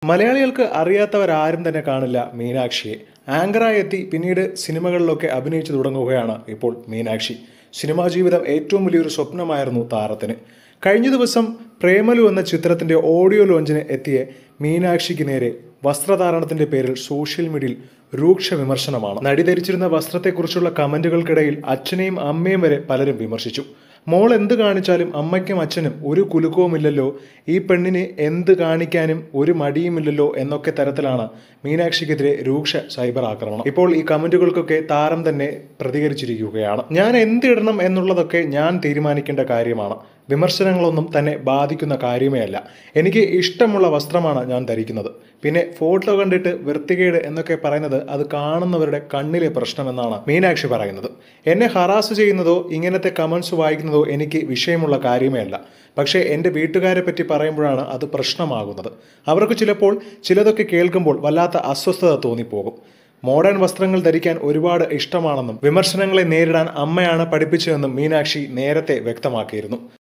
മലയാളികൾക്ക് അറിയാത്തവരാരും തന്നെ കാണില്ല മീനാക്ഷിയെ. ആങ്കറായി എത്തി പിന്നീട് സിനിമകളിലൊക്കെ അഭിനയിച്ചു തുടങ്ങുകയാണ് ഇപ്പോൾ മീനാക്ഷി. സിനിമാ ജീവിതം ഏറ്റവും വലിയൊരു സ്വപ്നമായിരുന്നു താരത്തിന്. കഴിഞ്ഞ ദിവസം പ്രേമലു എന്ന ചിത്രത്തിന്റെ ഓഡിയോ ലോഞ്ചിന് എത്തിയ മീനാക്ഷിക്ക് നേരെ വസ്ത്രധാരണത്തിന്റെ പേരിൽ സോഷ്യൽ മീഡിയയിൽ രൂക്ഷ വിമർശനമാണ്. നടി ധരിച്ചിരുന്ന വസ്ത്രത്തെക്കുറിച്ചുള്ള കമന്റുകൾക്കിടയിൽ അച്ഛനെയും അമ്മയും വരെ പലരും വിമർശിച്ചു. മോൾ എന്ത് കാണിച്ചാലും അമ്മയ്ക്കും അച്ഛനും ഒരു കുലുക്കവുമില്ലല്ലോ, ഈ പെണ്ണിന് എന്ത് കാണിക്കാനും ഒരു മടിയുമില്ലല്ലോ എന്നൊക്കെ തരത്തിലാണ് മീനാക്ഷിക്കെതിരെ രൂക്ഷ സൈബർ ആക്രമണം. ഇപ്പോൾ ഈ കമന്റുകൾക്കൊക്കെ താരം തന്നെ പ്രതികരിച്ചിരിക്കുകയാണ്. ഞാൻ എന്തിടണം എന്നുള്ളതൊക്കെ ഞാൻ തീരുമാനിക്കേണ്ട കാര്യമാണ്. വിമർശനങ്ങളൊന്നും തന്നെ ബാധിക്കുന്ന കാര്യമേ അല്ല. എനിക്ക് ഇഷ്ടമുള്ള വസ്ത്രമാണ് ഞാൻ ധരിക്കുന്നത്. പിന്നെ ഫോട്ടോ കണ്ടിട്ട് വൃത്തികേട് എന്നൊക്കെ പറയുന്നത് അത് കാണുന്നവരുടെ കണ്ണിലെ പ്രശ്നമെന്നാണ് മീനാക്ഷി പറയുന്നത്. എന്നെ ഹറാസ് ചെയ്യുന്നതോ ഇങ്ങനത്തെ കമന്റ്സ് വായിക്കുന്നതോ എനിക്ക് വിഷയമുള്ള കാര്യമേ അല്ല. പക്ഷേ എൻ്റെ വീട്ടുകാരെ പറ്റി പറയുമ്പോഴാണ് അത് പ്രശ്നമാകുന്നത്. അവർക്ക് ചിലപ്പോൾ ചിലതൊക്കെ കേൾക്കുമ്പോൾ വല്ലാത്ത അസ്വസ്ഥത തോന്നിപ്പോകും. മോഡേൺ വസ്ത്രങ്ങൾ ധരിക്കാൻ ഒരുപാട് ഇഷ്ടമാണെന്നും വിമർശനങ്ങളെ നേരിടാൻ അമ്മയാണ് പഠിപ്പിച്ചതെന്നും മീനാക്ഷി നേരത്തെ വ്യക്തമാക്കിയിരുന്നു.